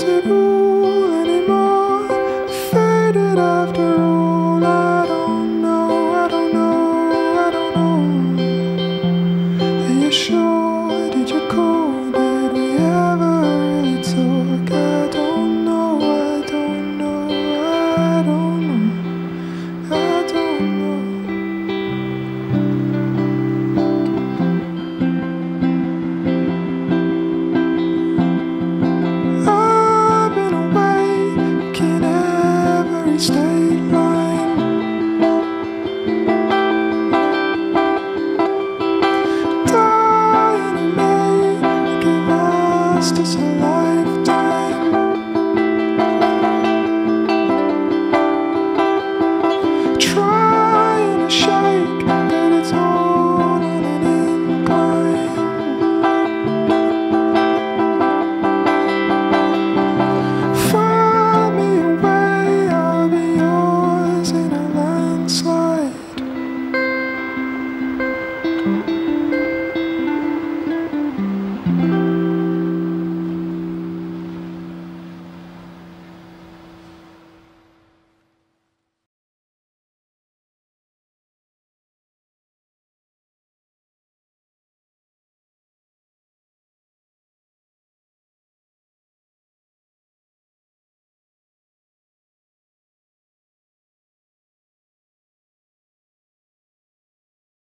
does it rule anymore? Faded after all. I don't know, I don't know, I don't know. Are you sure? Did you call? Did we ever really talk? I don't know, I don't know, I don't know, I don't know. I've been awake in every state line, dying in May, gave us to say.